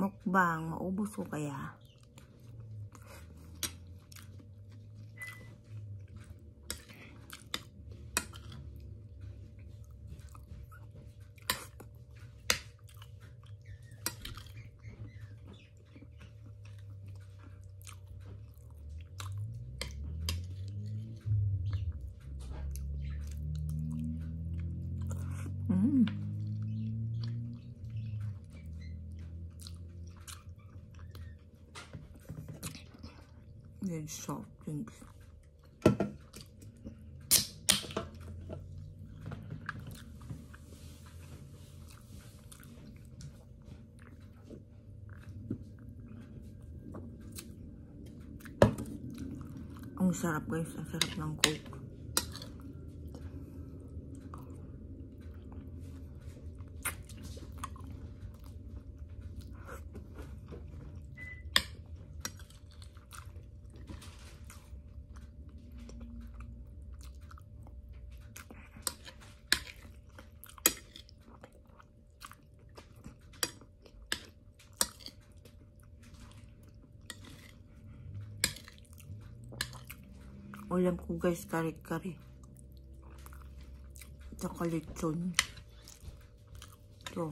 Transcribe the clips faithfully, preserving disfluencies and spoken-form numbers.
Mukbang, maubos ko kaya? Mm. Need soft drinks. Ang sarap guys, ang sarap ng Coke. Ulam ko guys, kare-kare. Tsaka lechon. Ito.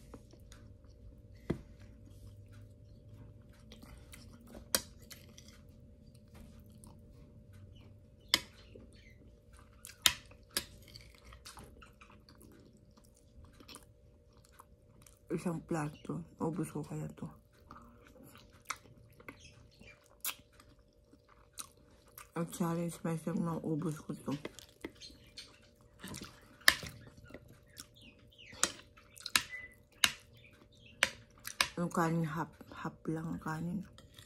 Isang plato. Ubus ko kaya to. Ang challenge myself na ubos ko to. Yung kanin, half, half lang ang kanin.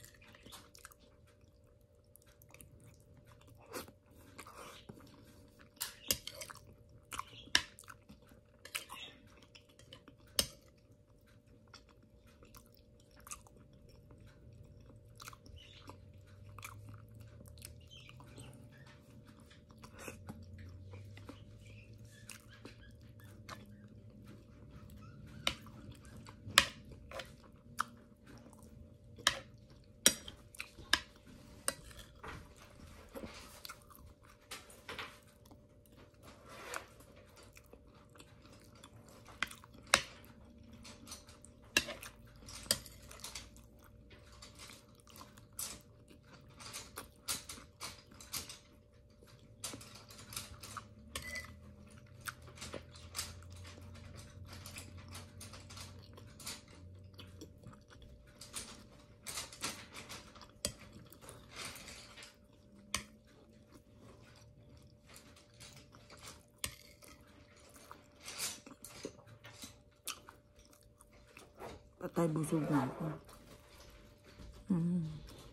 Patay, busog na ako. Mm.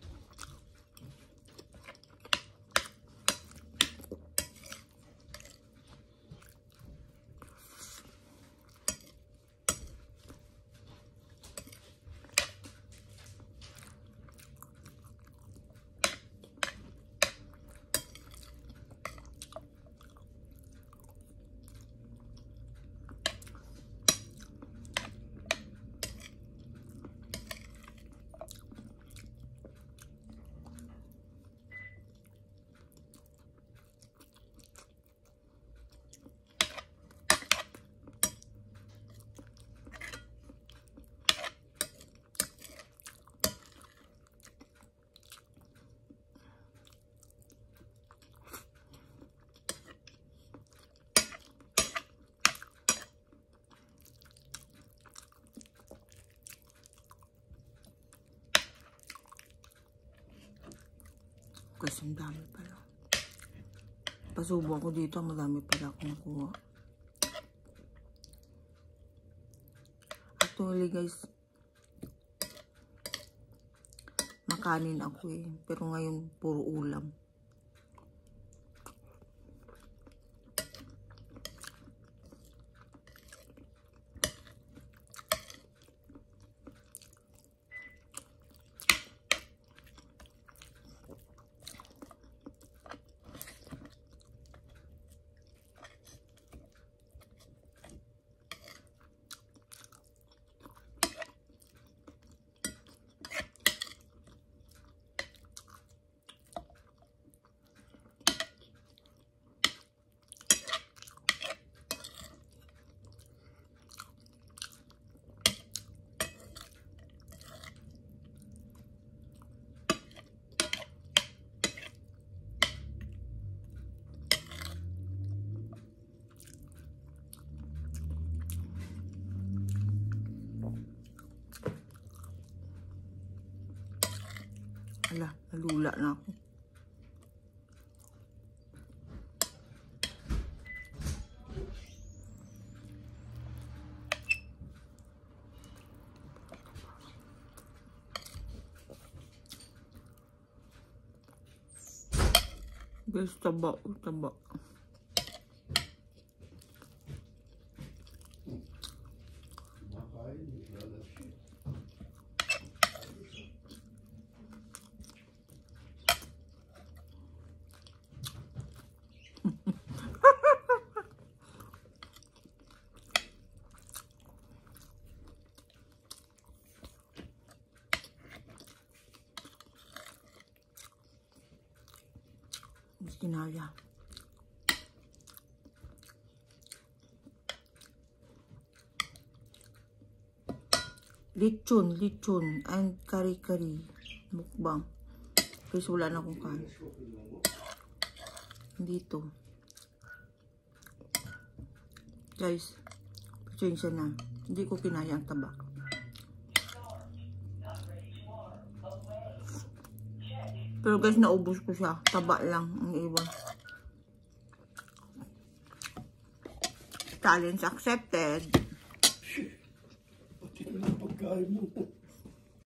Kasi ang dami pala. Pasubok ko dito, madami pala akong nakuha. Actually guys, makanin ako eh. Pero ngayon, puro ulam. Hala, nalula na ako. Guys, taba, taba. Kinaya. Lechon, lechon, and kari-kari. Mukbang. Kasi wala na akong kain. Dito. Guys, pasensya na. Hindi ko kinaya ang taba. Pero guys, naubos ko siya. Taba lang ang iwan. Challenge accepted. Pati na lang pagkain mo.